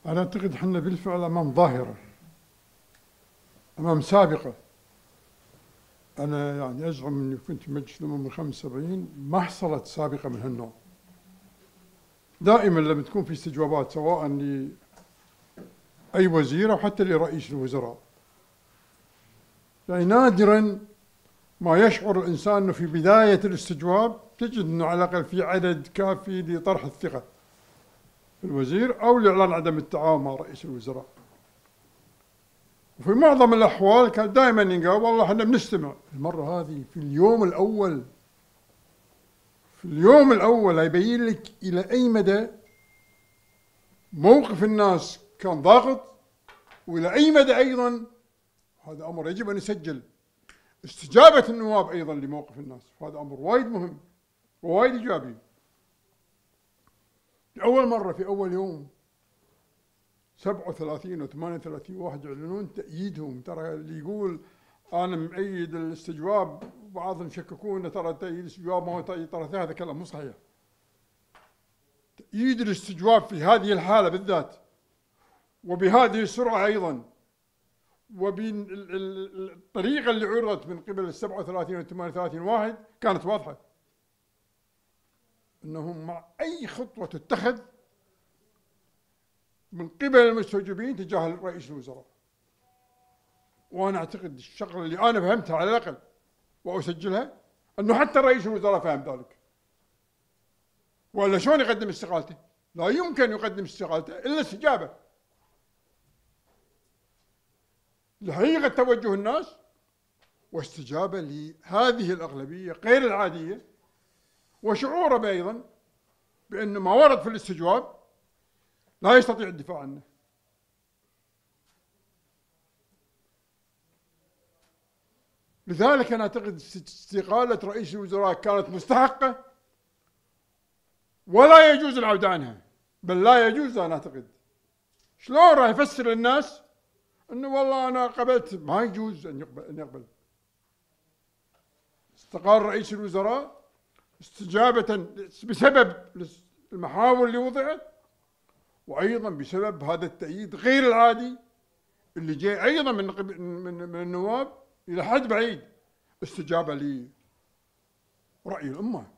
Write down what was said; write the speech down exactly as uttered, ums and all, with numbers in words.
أنا أعتقد احنا بالفعل أمام ظاهرة، أمام سابقة. أنا يعني أزعم أني كنت في مجلس الأمم من خمسة وسبعين ما حصلت سابقة من هالنوع. دائما لما تكون في استجوابات سواء لأي وزير أو حتى لرئيس الوزراء، يعني نادرا ما يشعر الإنسان أنه في بداية الاستجواب تجد أنه على الأقل في عدد كافي لطرح الثقة في الوزير أو لإعلان عدم التعاون مع رئيس الوزراء. وفي معظم الأحوال كان دائما ينقال والله احنا بنستمع. المرة هذه في اليوم الأول في اليوم الأول هيبين لك إلى أي مدى موقف الناس كان ضاغط، وإلى أي مدى أيضا هذا أمر يجب أن يسجل استجابة النواب أيضا لموقف الناس. هذا أمر وايد مهم ووايد إيجابي. لأول مرة في أول يوم سبعة وثلاثين و ثمانية وثلاثين واحد يعلنون تأييدهم. ترى اللي يقول أنا مؤيد الاستجواب بعضهم يشككون ترى تأييد الاستجواب ما هو تأييد، ترى هذا كلام مو صحيح. تأييد الاستجواب في هذه الحالة بالذات وبهذه السرعة أيضا وبالطريقة اللي عرضت من قبل السبعة وثلاثين و ثمانية وثلاثين واحد كانت واضحة أنهم مع أي خطوة تتخذ من قبل المستوجبين تجاه رئيس الوزراء. وأنا أعتقد الشغلة اللي أنا فهمتها على الأقل وأسجلها أنه حتى رئيس الوزراء فهم ذلك، ولا شلون يقدم استقالته؟ لا يمكن يقدم استقالته إلا استجابة لحقيقة توجه الناس واستجابة لهذه الأغلبية غير العادية، وشعوره أيضا بأن ما ورد في الاستجواب لا يستطيع الدفاع عنه. لذلك أنا أعتقد استقالة رئيس الوزراء كانت مستحقة ولا يجوز العودة عنها، بل لا يجوز. أنا أعتقد شلون راح يفسر للناس أنه والله أنا قبلت؟ ما يجوز أن يقبل أن يقبل. استقال رئيس الوزراء استجابة بسبب المحاور اللي وضعت، وأيضا بسبب هذا التأييد غير العادي اللي جاء أيضا من من من النواب إلى حد بعيد استجابة لرأي الأمة.